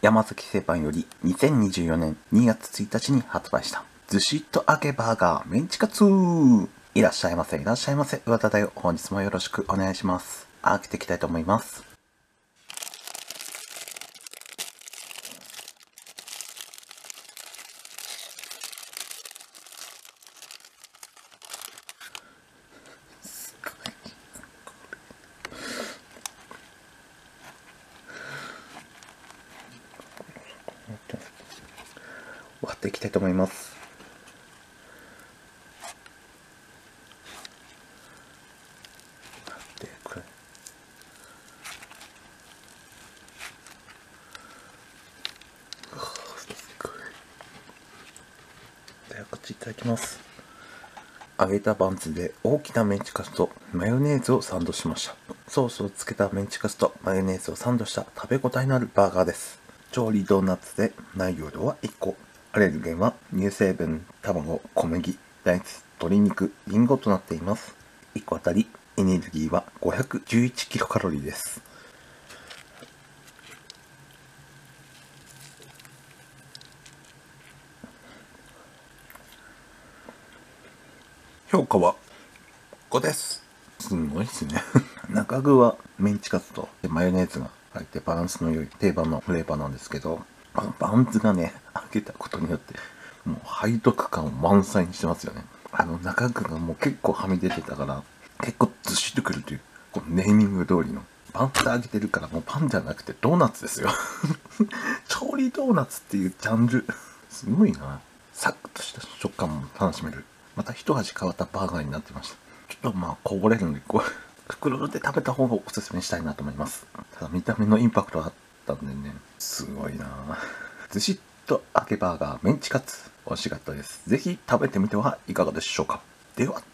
山崎製パンより2024年2月1日に発売したずしっと揚げバーガーメンチカツ。いらっしゃいませいらっしゃいませ。岩田だよ。本日もよろしくお願いします。開けていきたいと思います。割っていきたいと思います。でこれではこっちいただきます。揚げたバンズで大きなメンチカツとマヨネーズをサンドしました。ソースをつけたメンチカツとマヨネーズをサンドした食べ応えのあるバーガーです。調理ドーナツで内容量は1個。アレルゲンは乳成分、卵、小麦、大豆、鶏肉、リンゴとなっています。1個あたりエネルギーは511キロカロリーです。評価は5です。すごいですね。中具はメンチカツとマヨネーズが入ってバランスの良い定番のフレーバーなんですけど、バンズがね、揚げたことによって、もう背徳感を満載にしてますよね。中具がもう結構はみ出てたから、結構ずしっとくるという、このネーミング通りの。バンズで揚げてるからもうパンじゃなくてドーナツですよ。調理ドーナツっていうジャンル。すごいな。サクッとした食感も楽しめる。また一味変わったバーガーになってました。ちょっとまあこぼれるんで、袋で食べた方がおすすめしたいなと思います。ただ見た目のインパクトがあったんでね、すごいな。ずしっと揚げバーガーメンチカツ美味しかったです。ぜひ食べてみてはいかがでしょうか。では。